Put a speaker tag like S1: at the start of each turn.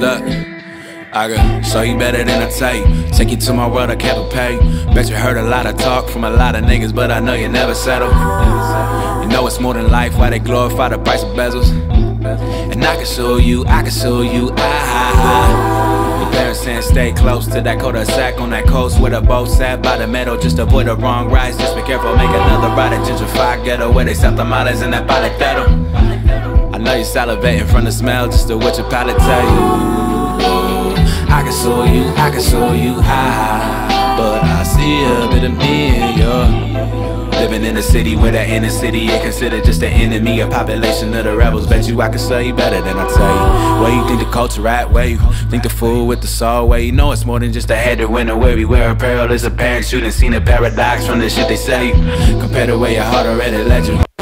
S1: Look, I can show you better than I tell you. Take you to my world, I can't pay. Bet you heard a lot of talk from a lot of niggas, but I know you never settle. You know it's more than life, why they glorify the price of bezels. And I can show you, Your parents saying stay close to that cul-de-sac on that coast where the boat sat by the meadow. Just avoid the wrong rides, just be careful, make another ride at gentrified ghetto where they sell tamales in that pallet that'll. I know you salivating from the smell, just to what your palate tell you. I can show you high, but I see a bit of me in you. Living in a city where that inner city ain't considered just an enemy, a population of the rebels. Bet you I can show you better than I tell you. Where you think the culture at, where you think the food with the soul, where you know it's more than just a head to winter, where we wear apparel is apparent. You done seen a paradox from the shit they say. Compared to where your heart already led you.